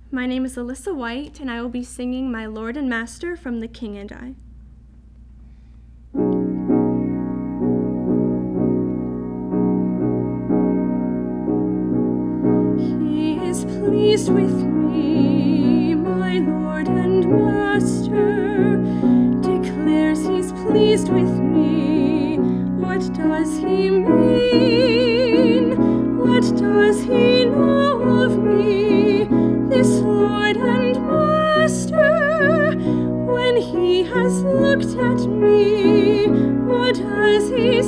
My name is Alyssa White, and I will be singing My Lord and Master from The King and I. He is pleased with me, my Lord and Master, declares he's pleased with me. What does he mean? What does he know of me, this Lord and Master? When he has looked at me, what has he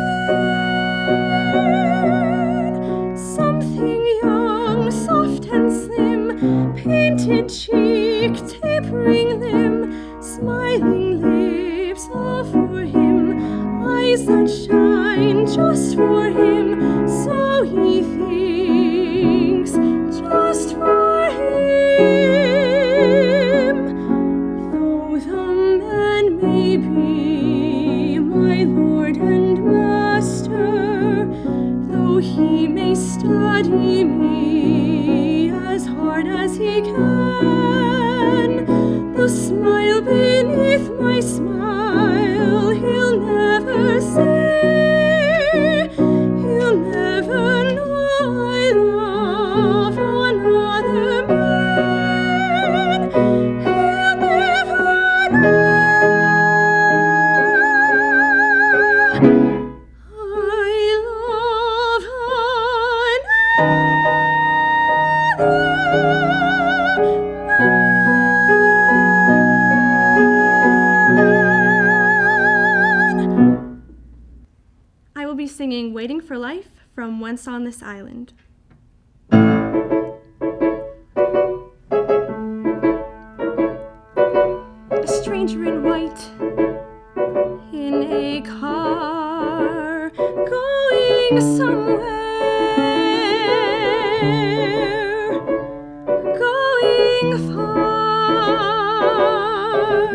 said? Something young, soft and slim, painted cheek, tapering limb, smiling lips, all for him, eyes that shine just for him, so he thinks, just for him. Though the man may be my Lord and Master, though he may study me as hard as he can, though smile beneath my smile he'll never say, he'll never know I love another man, he'll never know I love I will be singing Waiting for Life from Once on This Island. A stranger in white, in a car, going somewhere, going far.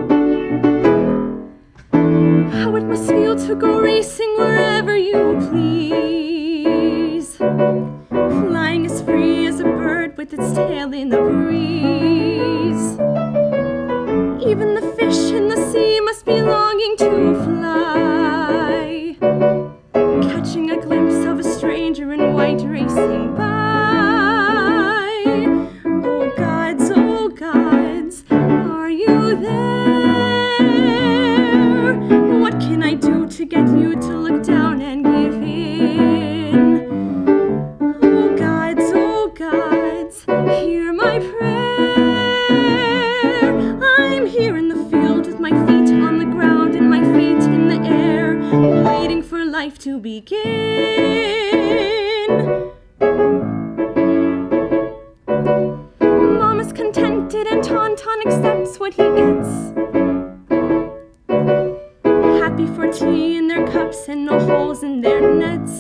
How it must feel to go racing wherever you please, flying as free as a bird with its tail in the breeze. Even the fish in the sea must be longing to fly, catching a glimpse of a stranger in white racing by. Oh gods, are you there? What can I do to get you to look down and give in? Oh gods, hear my prayer. I'm here in the field with my feet on the ground and my feet in the air, waiting for life to begin. Mama's contented and Tauntaun accepts what he gets, happy for tea in their cups and no holes in their nets,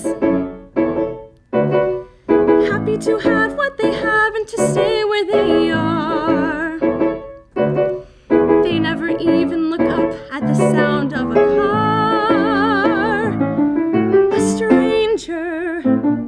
happy to have what they have and to stay where they are. They never even look up at the sound of a car. A stranger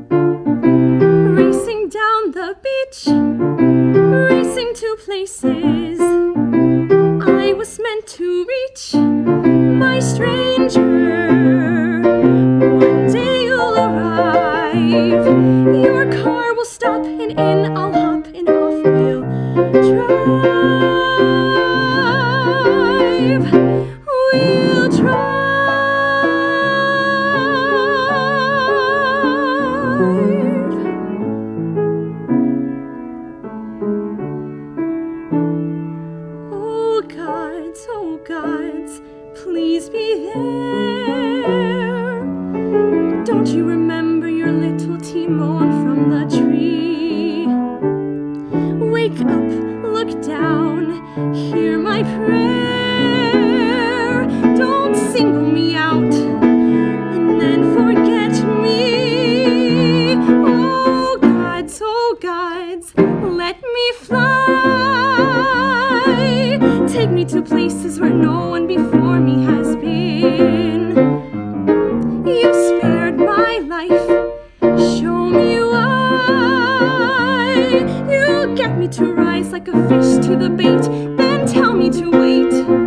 racing down the beach, racing to places I was meant to reach. My stranger, one day you'll arrive, your car will stop and in I'll hop and off we'll drive, we'll drive. Oh gods, please be there. Don't you remember your little Timon from the tree? Wake up, look down, hear my prayer. Don't single me out and then forget me. Oh gods, let me fly. Take me to places where no one before me has been. You spared my life, show me why. You get me to rise like a fish to the bait, then tell me to wait.